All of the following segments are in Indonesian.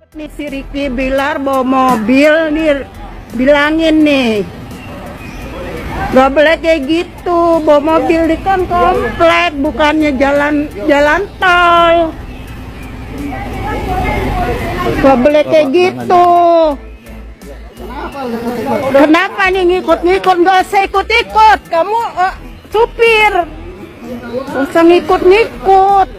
Nih si Ricky Bilar bawa mobil nih, bilangin nih gak boleh kayak gitu, bawa mobil di kan komplek, bukannya jalan tol. Gak boleh kayak gitu. Kenapa nih ngikut-ngikut? Gak usah ikut-ikut, kamu supir, gak usah ngikut-ngikut.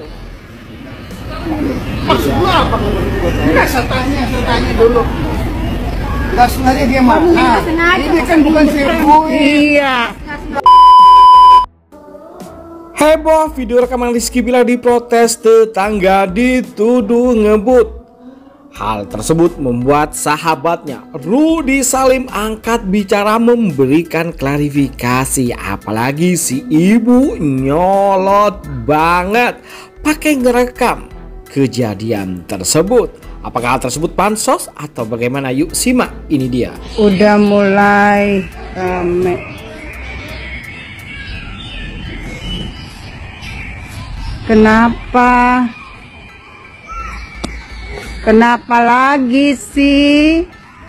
Maksud lu apa? Enggak, saya tanya dulu. Enggak sengaja dia mana? Ini kan bukan sirkuit. Iya. Heboh video rekaman Rizky Bilar diprotes, tetangga dituduh ngebut. Hal tersebut membuat sahabatnya Rudy Salim angkat bicara memberikan klarifikasi. Apalagi si ibu nyolot banget pakai ngerekam kejadian tersebut. Apakah hal tersebut pansos atau bagaimana? Yuk simak, ini dia. Udah mulai rame. Kenapa? Kenapa lagi sih?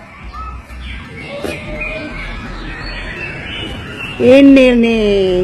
Ini nih.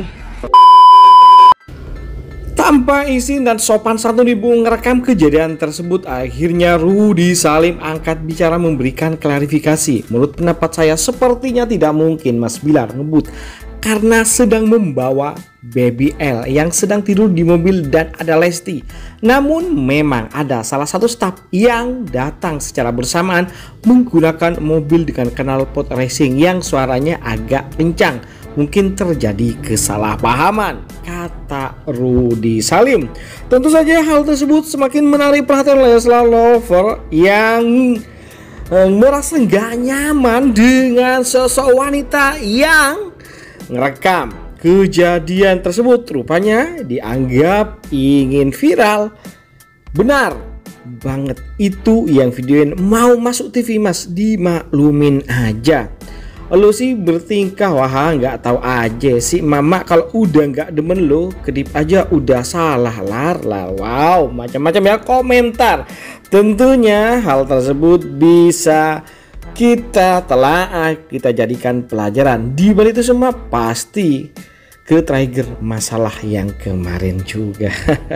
Tanpa izin dan sopan santun ibu ngerekam kejadian tersebut, akhirnya Rudy Salim angkat bicara memberikan klarifikasi. Menurut pendapat saya sepertinya tidak mungkin Mas Bilar ngebut karena sedang membawa Baby L yang sedang tidur di mobil dan ada Lesti. Namun memang ada salah satu staf yang datang secara bersamaan menggunakan mobil dengan knalpot racing yang suaranya agak kencang. Mungkin terjadi kesalahpahaman, kata Rudy Salim. Tentu saja hal tersebut semakin menarik perhatian Leslar lover yang merasa nggak nyaman dengan sosok wanita yang ngerekam kejadian tersebut. Rupanya dianggap ingin viral. Benar banget, itu yang videoin mau masuk TV Mas, dimaklumin aja. Lu sih bertingkah wah nggak tahu aja sih mama, kalau udah nggak demen lo kedip aja udah salah lar. Wow, macam-macam ya komentar. Tentunya hal tersebut bisa kita telaah, kita jadikan pelajaran. Di balik itu semua pasti ke trigger masalah yang kemarin juga.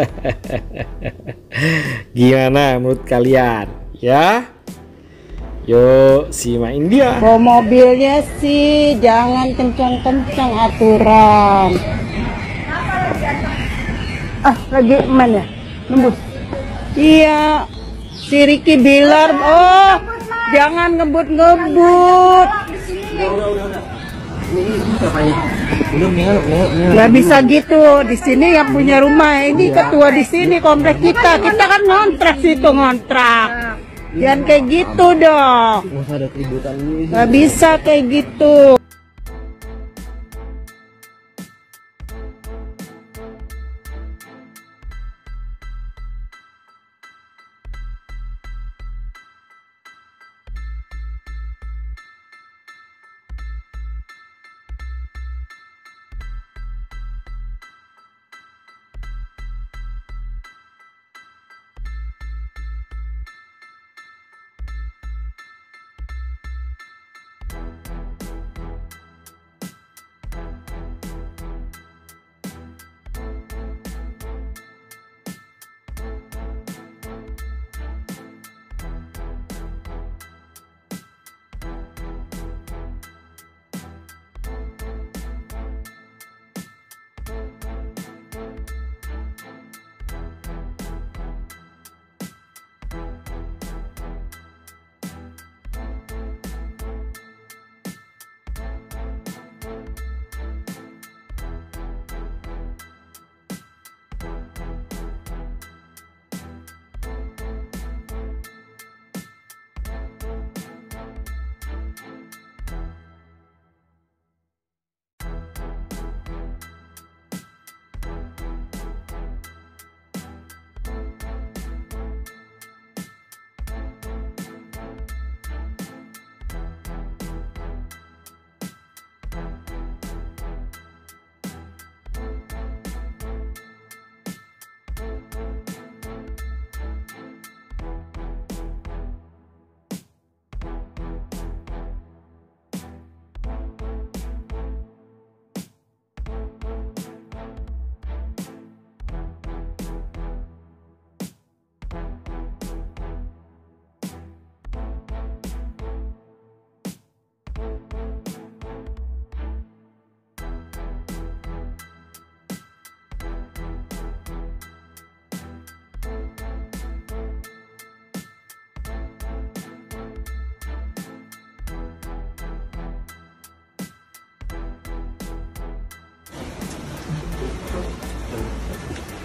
Gimana menurut kalian ya? Yuk simain dia. Bawa mobilnya sih jangan kencang-kencang aturan. Lagi mana? Nembus. Iya, si Ricky Bilar. Oh, jangan ngebut-ngebut. Gak bisa gitu. Di sini yang punya rumah ini ketua di sini komplek kita. Kita kan ngontrak situ ngontrak. Jangan kayak gitu dong. Gak bisa kayak gitu.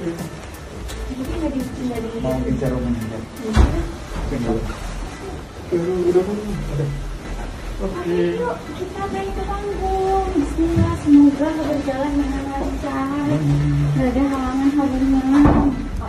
Mau bicara rumahnya. Ayo kita naik ke panggung. Bismillah, semoga berjalan dengan lancar. Gak ada halangan-halangan.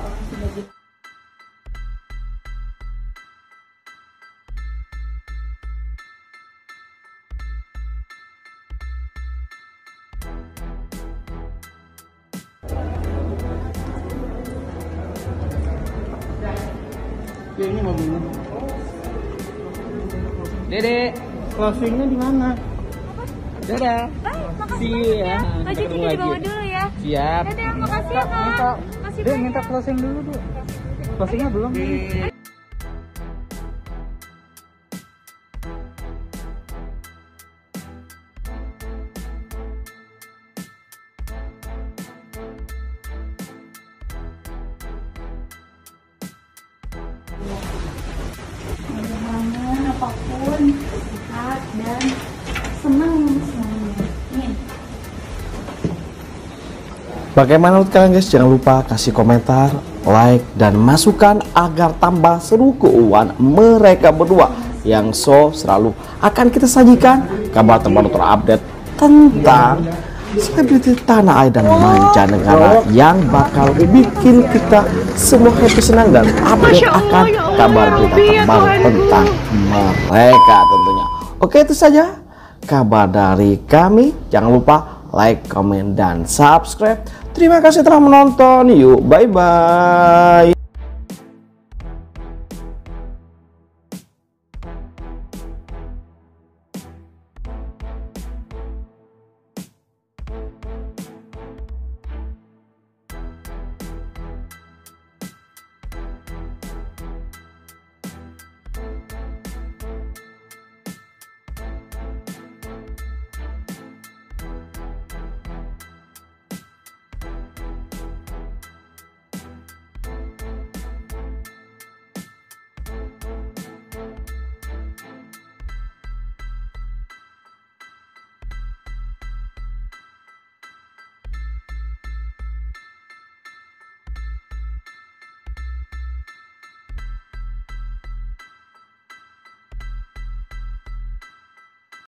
Ya ini mobilnya. Dede, closingnya di mana? Dadah. Makasih ya. Baju Kiki dibawa dulu ya. Siap. Dadah, makasih ya Kak. Makasih Dek, banyak. minta closing dulu, Bu. Closingnya belum. Mudah-mudahan apapun sehat dan senang semuanya. Amin. Bagaimana menurut kalian guys? Jangan lupa kasih komentar, like, dan masukan agar tambah seru keuangan mereka berdua yang selalu akan kita sajikan kabar terbaru terupdate tentang selebriti tanah air dan mancanegara yang bakal bikin kita semua happy, senang, dan update akan kabar berita terbaru tentang mereka tentunya. Oke, itu saja kabar dari kami. Jangan lupa like, komen, dan subscribe. Terima kasih telah menonton. Yuk, bye-bye.